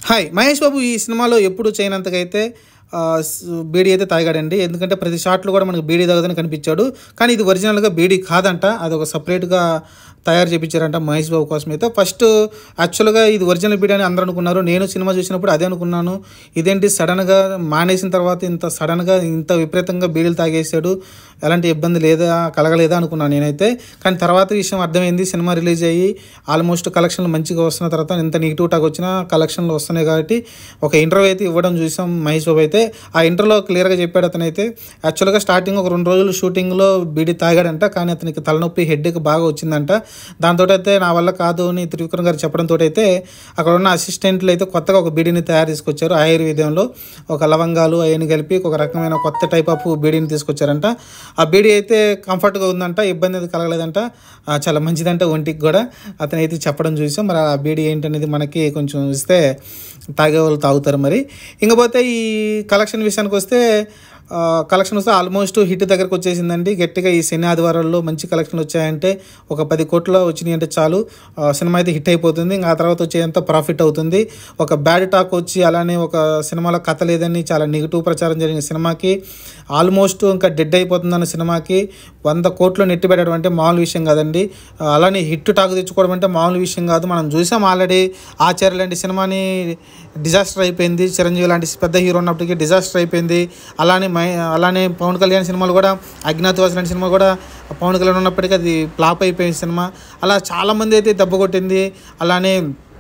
Hi! Mahesh Babu ఈ సినిమాలో ఎప్పుడు చేయనంతగైతే బీడీ అయితే తాగాడండి. ఎందుకంటే ప్రతి షాట్‌లో కూడా మనకు బీడీ తాగుతూనే కనిపించాడు. కానీ ఇది ఒరిజినల్‌గా బీడీ కాదంట. అదొక సెపరేట్‌గా తయారు చేపించారంట మహేష్ బాబు కోసమైతే. ఫస్ట్ యాక్చువల్‌గా ఇది ఒరిజినల్ బీడీ అని అందరూ అనుకున్నారు. నేను సినిమా చూసినప్పుడు అదే అనుకున్నాను. ఇదేంటి సడన్‌గా మానేసిన తర్వాత ఇంత సడన్‌గా ఇంత విపరీతంగా బీడీలు తాగేసాడు. ఎలాంటి ఇబ్బంది లేదా కలగలేదా అనుకున్నాను నేనైతే. కానీ తర్వాత విషయం అర్థమైంది. సినిమా రిలీజ్ అయ్యి ఆల్మోస్ట్ కలెక్షన్‌లు మంచిగా వస్తున్న తర్వాత ఇంత నెగెటివ్ టాక్ వచ్చినా కలెక్షన్‌లు వస్తున్నాయి కాబట్టి ఒక ఇంటర్వ్యూ అయితే ఇవ్వడం చూసాం మహేష్ బాబు అయితే. ఆ ఇంటర్వ్యూలో క్లియర్‌గా చెప్పాడు అతనైతే. యాక్చువల్‌గా స్టార్టింగ్ ఒక 2 రోజులు షూటింగ్‌లో బీడీ తాగాడంట. కానీ అతనికి తలనొప్పి, హెడ్‌ఏక్ బాగా వచ్చిందంట. దాంతోటైతే నా వల్ల కాదు అని త్రివిక్రమ్ గారు చెప్పడంతోటైతే అక్కడ ఉన్న అసిస్టెంట్లు అయితే కొత్తగా ఒక బీడీని తయారు తీసుకొచ్చారు. ఆయుర్వేదంలో ఒక లవంగాలు అవన్నీ కలిపి ఒక రకమైన కొత్త టైప్ ఆఫ్ బీడీని తీసుకొచ్చారంట. ఆ బీడీ అయితే కంఫర్ట్‌గా ఉందంట. ఇబ్బంది అయితే కలగలేదంట. చాలా మంచిదంట ఒంటికి కూడా. అతనైతే చెప్పడం చూసాం. మరి ఆ బీడీ ఏంటనేది మనకి కొంచెం ఇస్తే తాగేవాళ్ళు తాగుతారు మరి. ఇంకపోతే ఈ కలెక్షన్ విషయానికి వస్తే కలెక్షన్ వస్తే ఆల్మోస్ట్ హిట్ దగ్గరకు వచ్చేసిందండి. గట్టిగా ఈ శని ఆదివారాల్లో మంచి కలెక్షన్లు వచ్చాయంటే ఒక 10 కోట్లు వచ్చినాయి అంటే చాలు సినిమా అయితే హిట్ అయిపోతుంది. ఇంకా ఆ తర్వాత వచ్చేంత ప్రాఫిట్ అవుతుంది. ఒక బ్యాడ్ టాక్ వచ్చి అలానే ఒక సినిమాలో కథ లేదని చాలా నెగిటివ్ ప్రచారం జరిగిన సినిమాకి ఆల్మోస్ట్ ఇంకా డెడ్ అయిపోతుందన్న సినిమాకి 100 కోట్లు నెట్టి పెట్టడం అంటే మామూలు విషయం కాదండి. అలానే హిట్ టాక్ తెచ్చుకోవడం అంటే మామూలు విషయం కాదు. మనం చూసాం ఆల్రెడీ ఆచార్య లాంటి సినిమాని డిజాస్టర్ అయిపోయింది. చిరంజీవి లాంటి పెద్ద హీరో ఉన్నప్పటికీ డిజాస్టర్ అయిపోయింది. అలానే పవన్ కళ్యాణ్ సినిమాలు కూడా అజ్ఞాతవాసి లాంటి సినిమా కూడా పవన్ కళ్యాణ్ ఉన్నప్పటికీ అది ఫ్లాప్ అయిపోయింది సినిమా. అలా చాలామంది అయితే దెబ్బ కొట్టింది. అలానే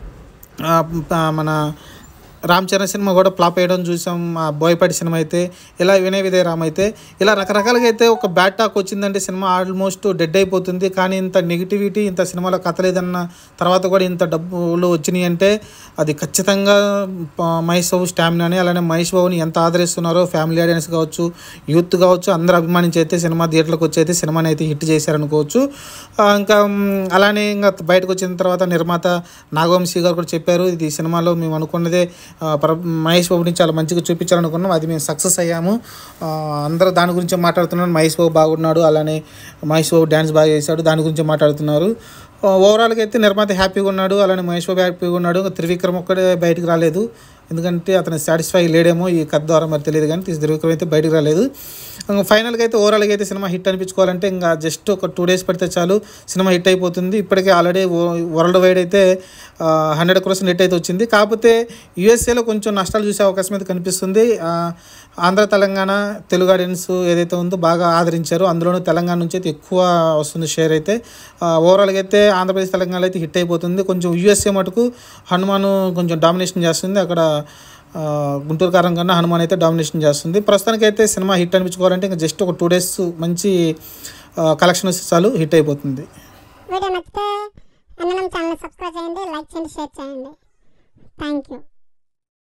మన రామ్ చరణ్ సినిమా కూడా ఫ్లాప్ అయ్యడం చూసాం. బోయపాటి సినిమా అయితే ఇలా వినయ విధేయ రామ్ అయితే ఇలా రకరకాలుగా అయితే ఒక బ్యాడ్ టాక్ వచ్చిందంటే సినిమా ఆల్మోస్ట్ డెడ్ అయిపోతుంది. కానీ ఇంత నెగిటివిటీ ఇంత సినిమాలో కథ లేదన్న తర్వాత కూడా ఇంత డబ్బులు వచ్చినాయి అంటే అది ఖచ్చితంగా మహేష్ బాబు స్టామినాని అలానే మహేష్ బాబుని ఎంత ఆదరిస్తున్నారో ఫ్యామిలీ ఆడియన్స్ కావచ్చు, యూత్ కావచ్చు, అందరూ అభిమానించి అయితే సినిమా థియేటర్లకు వచ్చి అయితే సినిమాని అయితే హిట్ చేశారనుకోవచ్చు. ఇంకా అలానే ఇంకా బయటకు వచ్చిన తర్వాత నిర్మాత నాగవంశీ గారు కూడా చెప్పారు, ఇది సినిమాలో మేము అనుకున్నదే మహేష్ బాబుని చాలా మంచిగా చూపించాలనుకున్నాం, అది మేము సక్సెస్ అయ్యాము. అందరూ దాని గురించి మాట్లాడుతున్నారు. మహేష్ బాబు బాగున్నాడు, అలానే మహేష్ బాబు డ్యాన్స్ బాగా చేశాడు, దాని గురించి మాట్లాడుతున్నారు. ఓవరాల్గా అయితే నిర్మాత హ్యాపీగా ఉన్నాడు, అలానే మహేష్ బాబు హ్యాపీగా ఉన్నాడు. త్రివిక్రమ్ ఒక్కడే బయటకు రాలేదు. ఎందుకంటే అతను సాటిస్ఫై లేడేమో ఈ కథ ద్వారా మరి తెలియదు. కానీ త్రివిక్రమ్ అయితే బయటకు రాలేదు. ఫైనల్గా అయితే ఓవరాల్గా అయితే సినిమా హిట్ అనిపించుకోవాలంటే ఇంకా జస్ట్ ఒక 2 days పడితే చాలు సినిమా హిట్ అయిపోతుంది. ఇప్పటికే ఆల్రెడీ వరల్డ్ వైడ్ అయితే 100 crores నెట్ అయితే వచ్చింది. కాకపోతే యూఎస్ఏలో కొంచెం నష్టాలు చూసే అవకాశం అయితే కనిపిస్తుంది. ఆంధ్ర తెలంగాణ తెలుగు ఆడియన్స్ ఏదైతే ఉందో బాగా ఆదరించారు. అందులోనూ తెలంగాణ నుంచి అయితే ఎక్కువ వస్తుంది షేర్ అయితే. ఓవరాల్గా అయితే ఆంధ్రప్రదేశ్ తెలంగాణలో అయితే హిట్ అయిపోతుంది. కొంచెం యూఎస్ఏ మటుకు హనుమాను కొంచెం డామినేషన్ చేస్తుంది. అక్కడ గుంటూరు కారం కన్నా హనుమాన్ అయితే డామినేషన్ చేస్తుంది. ప్రస్తుతానికి అయితే సినిమా హిట్ అనిపించుకోవాలంటే ఇంకా జస్ట్ ఒక 2 days మంచి కలెక్షన్ వస్తే చాలు హిట్ అయిపోతుంది. వీడియో నచ్చితే ఛానల్ సబ్స్క్రైబ్ చేయండి, లైక్ చేయండి, షేర్ చేయండి. Thank you.